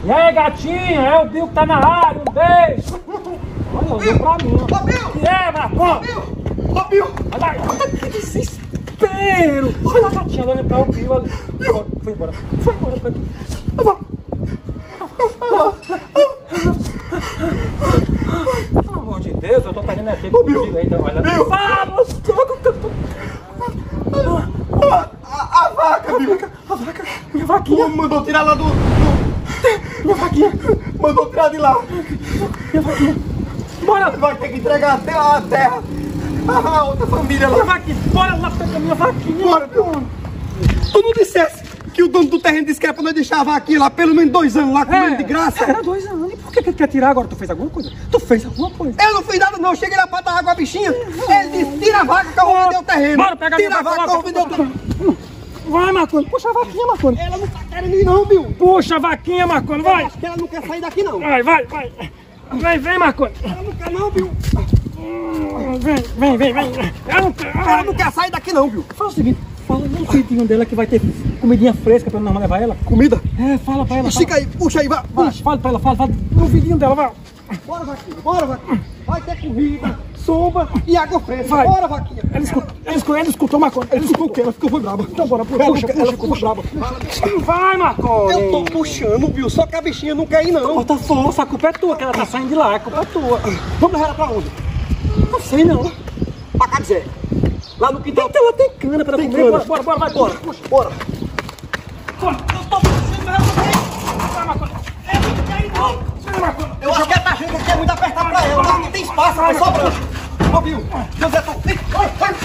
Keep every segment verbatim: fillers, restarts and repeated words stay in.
E aí, gatinha? É o Bill que tá na área, um beijo. Olha, olhou pra mim. Ô, Bill! Que é, Marcão? Ô, Bill! Ô, Bill! Olha aí, que desespero. Olha a gatinha olhando pra o Bill ali. Foi embora, foi embora pra aqui. Pelo amor de Deus, eu tô perdendo aqui com o Bill aí, então olha. Bill! Vamos! A, a, a vaca, Bill! A vaca, minha vaquinha. Mandou tirar lá do... do... Minha vaquinha. Mandou tirar de lá. Minha vaquinha. Bora! Vai ter que entregar até a terra. A outra família Minha lá. vaquinha. Bora lá pegar minha vaquinha. Bora, Bill. Tu não dissesse que o dono do terreno disse que era pra nós deixar a vaquinha lá pelo menos dois anos lá comendo de graça? Era dois anos. E por que que ele quer tirar agora? Tu fez alguma coisa? Tu fez alguma coisa? Eu não fiz nada não, eu cheguei lá pra dar água à bichinha. Ele disse, tira a vaca que eu vou vender o terreno. Bora pegar Tira minha a vaca que eu vou vender o terreno. Vai, Marconi. Puxa a vaquinha, Marconi. Ela não tá querendo ir não, Bill. Puxa a vaquinha, Marconi. Eu Vai. acho que ela não quer sair daqui não. Vai, vai, vai. Vem, vem, Marconi. Ela não quer não, Bill. Vem, vem, vem, vem. Ela não quer. Ela não quer sair daqui não, Bill. Fala o seguinte. Fala no vidinho dela que vai ter comidinha fresca pra nós levar ela. Comida? É, fala pra ela. Estica aí, puxa aí, vai. Fala, fala pra ela, fala, fala no vidinho dela, vai. Bora, vaquinha, bora, vaquinha. Vai ter comida, sombra e água fresca. Vai. Bora, vaquinha. Ela escutou, ela escutou, ela escutou, Marconi. Ela escutou o quê? Ela ficou foi brava. Então bora, puxa, Ela, puxa, ela puxa, ficou puxa. brava. Vai, Marconi. Eu tô puxando, Bill, só que a bichinha não quer ir não. Bota força, a culpa é tua, que ela tá saindo de lá, a culpa é tua. Vamos levar ela pra onde? Não sei não. Pra Cadzé. Lá no quintal. Então ela tem cana pra Tem comer. cana. Bora, bora, bora, vai, Bora, puxa. bora. Bora. Eu tô puxando ela, vai, Marconi. Ela não quer ir não. Vai, Marconi. Eu acho que ela tá achando que quer muito apertar pra ela. Lá não tem espaço, vai sobrando. Ô, Bill, José tá... Vai, vai.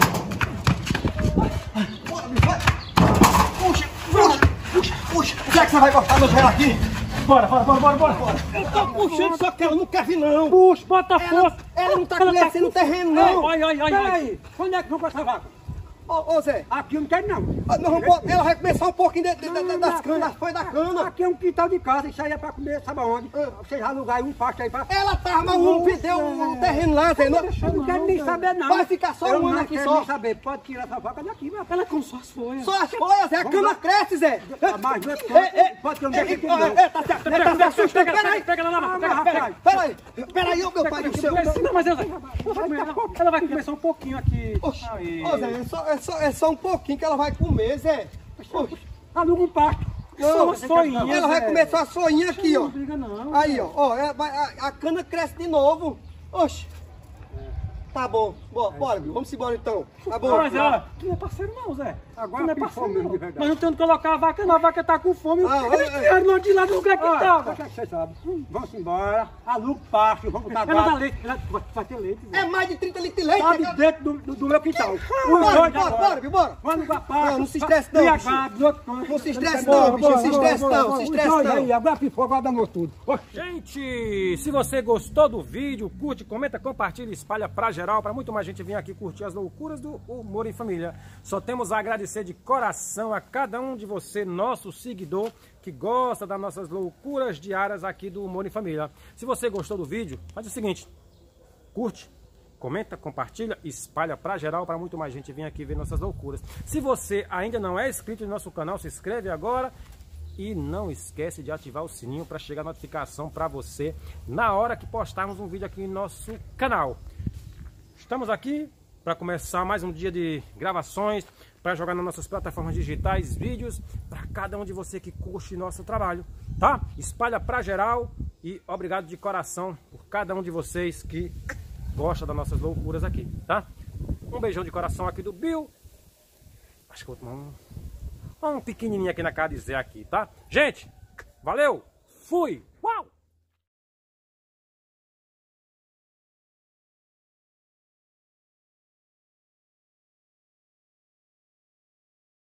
Bora, Bill, vai. Puxa, puxa, puxa, puxa. Já que você vai cortar meus réus aqui? Bora, bora, bora, bora, bora. Eu tô puxando, só que ela não quer vir não. Puxa, bota Ela, força. ela não tá conhecendo o terreno não. Ai, ai, ai, ai. Peraí, quando é que vão com essa vaca? Ô, ô Zé, Aqui eu não quero não. nós vamos botar- ela vai começar um pouquinho de- de- de- Não, das não, canas, não. das folhas da cana. Aqui é um quintal de casa, isso aí é pra comer, sabe aonde? Vocês alugaram um pasto aí pra... Ela tá armando um vendeu um terreno lá, Zé. Não- Eu não quero nem saber não. Vai ficar só eu um ano não aqui quero só. nem saber, pode tirar essa vaca daqui, mas Ela com só as folhas. Só as folhas, Zé. A Vamos cana lá. cresce, Zé. Mas não é porque- Ei, ei, pode que eu não ei, deixo aqui, ei, não. ei, Tá se tá se assustando. Pega, Peraí, pega, pega, lá, lá, pega, Ah, pega. peraí. peraí. Peraí, ô meu pai do céu. Não, mas ela, ela vai comer, ela, ela vai comer só um pouquinho aqui. Oxe, Aí. ô Zé, é só, é, só, é só um pouquinho que ela vai comer, Zé. Oxe, Aluga um pasto. Só uma Você folhinha. quer- ela vai comer só a folhinha aqui, ó. Não briga não. Aí, ó, ó, ela vai- a, a cana cresce de novo. Oxe. Tá bom, bora, bora, Bill, vamos embora então. Tá bom. Mas ela, tu não é parceiro não, Zé. Agora tu não é pifou parceiro mesmo, não. de verdade. Mas não tem onde colocar a vaca não, a vaca tá com fome. Ah, Eles olha, tiraram nós de lá do lugar que Olha, tava. o que é que vocês sabem? Vamos embora, aluga o pasto, vamos botar Ela dá gado. leite, ela vai, vai ter leite. Zé. É mais de trinta litros de leite. Sabe né? dentro do, do, do meu quintal. Os Bora, dois bora, agora. bora, Bill, bora. Vamos no pasto. Não, não se estresse não, cria bichinho. gado, do outro canto. Não se estresse Bora, não, bichinho, bora, se bora, estresse bora, não, bora. se Os estresse dois não. aí, agora pifou, agora danou tudo. Gente, se você gostou do vídeo, curte, comenta, compartilha, espalha pra geral, pra muito mais gente vir aqui curtir as loucuras do Humor em Família. Só temos a agradecer de coração a cada um de você, nosso seguidor, que gosta das nossas loucuras diárias aqui do Humor em Família. Se você gostou do vídeo, faz o seguinte, curte, comenta, compartilha, espalha pra geral, pra muito mais gente vir aqui ver nossas loucuras. Se você ainda não é inscrito no nosso canal, se inscreve agora. E não esquece de ativar o sininho para chegar a notificação para você na hora que postarmos um vídeo aqui no nosso canal. Estamos aqui para começar mais um dia de gravações, para jogar nas nossas plataformas digitais, vídeos, para cada um de você que curte nosso trabalho, tá? Espalha para geral e obrigado de coração por cada um de vocês que gosta das nossas loucuras aqui, tá? Um beijão de coração aqui do Bill. Acho que eu vou tomar um... um pequenininho aqui na cara de Zé aqui, tá? Gente, valeu, fui, uau!